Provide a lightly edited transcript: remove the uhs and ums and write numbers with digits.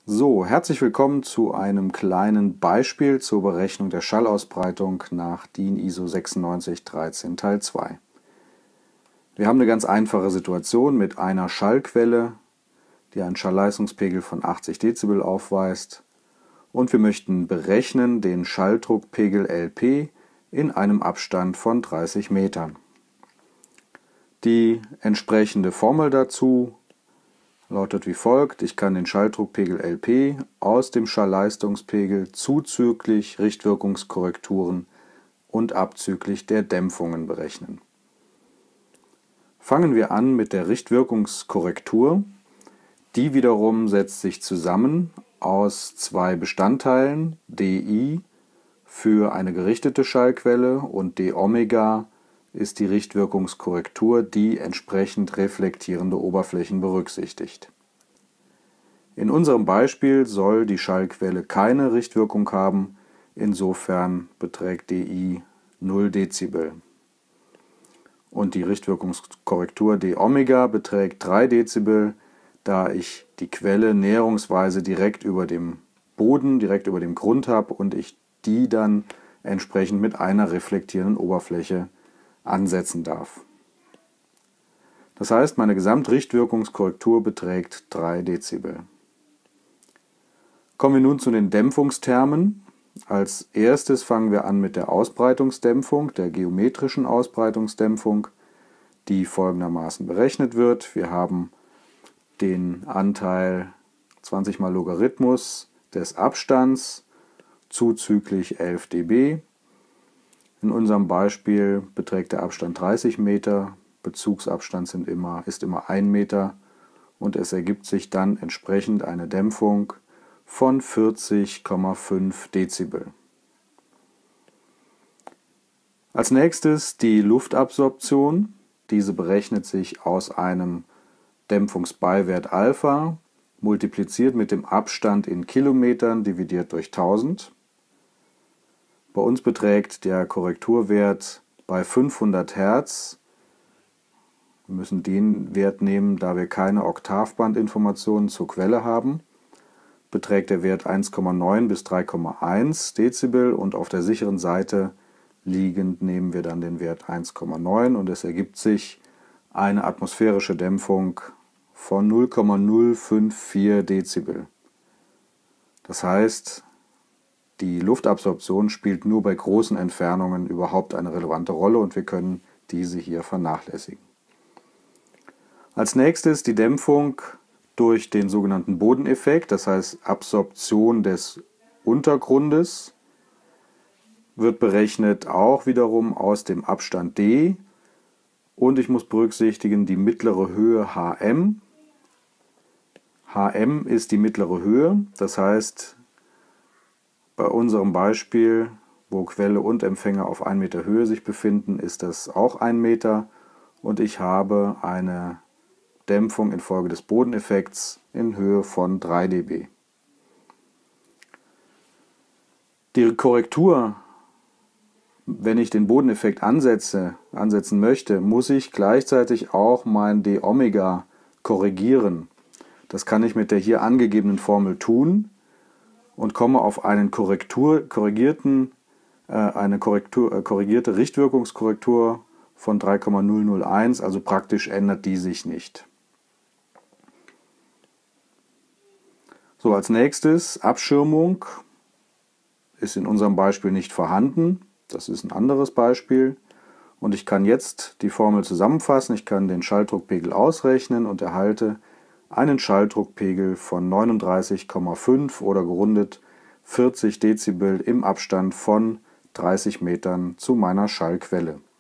So, herzlich willkommen zu einem kleinen Beispiel zur Berechnung der Schallausbreitung nach DIN ISO 9613 Teil 2. Wir haben eine ganz einfache Situation mit einer Schallquelle, die einen Schallleistungspegel von 80 Dezibel aufweist, und wir möchten berechnen den Schalldruckpegel LP in einem Abstand von 30 Metern. Die entsprechende Formel dazu lautet wie folgt: Ich kann den Schalldruckpegel LP aus dem Schallleistungspegel zuzüglich Richtwirkungskorrekturen und abzüglich der Dämpfungen berechnen. Fangen wir an mit der Richtwirkungskorrektur. Die wiederum setzt sich zusammen aus zwei Bestandteilen, dI für eine gerichtete Schallquelle und dΩ ist die Richtwirkungskorrektur, die entsprechend reflektierende Oberflächen berücksichtigt. In unserem Beispiel soll die Schallquelle keine Richtwirkung haben, insofern beträgt dI 0 Dezibel. Und die Richtwirkungskorrektur dΩ beträgt 3 Dezibel, da ich die Quelle näherungsweise direkt über dem Boden, direkt über dem Grund habe und ich die dann entsprechend mit einer reflektierenden Oberfläche ansetzen darf. Das heißt, meine Gesamtrichtwirkungskorrektur beträgt 3 Dezibel. Kommen wir nun zu den Dämpfungstermen. Als erstes fangen wir an mit der Ausbreitungsdämpfung, der geometrischen Ausbreitungsdämpfung, die folgendermaßen berechnet wird. Wir haben den Anteil 20 mal Logarithmus des Abstands zuzüglich 11 dB. In unserem Beispiel beträgt der Abstand 30 Meter, Bezugsabstand ist immer 1 Meter und es ergibt sich dann entsprechend eine Dämpfung von 40,5 Dezibel. Als nächstes die Luftabsorption. Diese berechnet sich aus einem Dämpfungsbeiwert Alpha, multipliziert mit dem Abstand in Kilometern, dividiert durch 1000. Bei uns beträgt der Korrekturwert bei 500 Hertz, wir müssen den Wert nehmen, da wir keine Oktavbandinformationen zur Quelle haben, beträgt der Wert 1,9 bis 3,1 Dezibel und auf der sicheren Seite liegend nehmen wir dann den Wert 1,9 und es ergibt sich eine atmosphärische Dämpfung von 0,054 Dezibel. Das heißt, die Luftabsorption spielt nur bei großen Entfernungen überhaupt eine relevante Rolle und wir können diese hier vernachlässigen. Als nächstes die Dämpfung durch den sogenannten Bodeneffekt, das heißt Absorption des Untergrundes, wird berechnet auch wiederum aus dem Abstand d und ich muss berücksichtigen die mittlere Höhe Hm. Hm ist die mittlere Höhe, das heißt, bei unserem Beispiel, wo Quelle und Empfänger auf 1 Meter Höhe sich befinden, ist das auch 1 Meter und ich habe eine Dämpfung infolge des Bodeneffekts in Höhe von 3 dB. Die Korrektur, wenn ich den Bodeneffekt ansetzen möchte, muss ich gleichzeitig auch mein dΩ korrigieren. Das kann ich mit der hier angegebenen Formel tun und komme auf eine korrigierte Richtwirkungskorrektur von 3,001, also praktisch ändert die sich nicht. So, als nächstes Abschirmung ist in unserem Beispiel nicht vorhanden. Das ist ein anderes Beispiel. Und ich kann jetzt die Formel zusammenfassen. Ich kann den Schalldruckpegel ausrechnen und erhalte einen Schalldruckpegel von 39,5 oder gerundet 40 Dezibel im Abstand von 30 Metern zu meiner Schallquelle.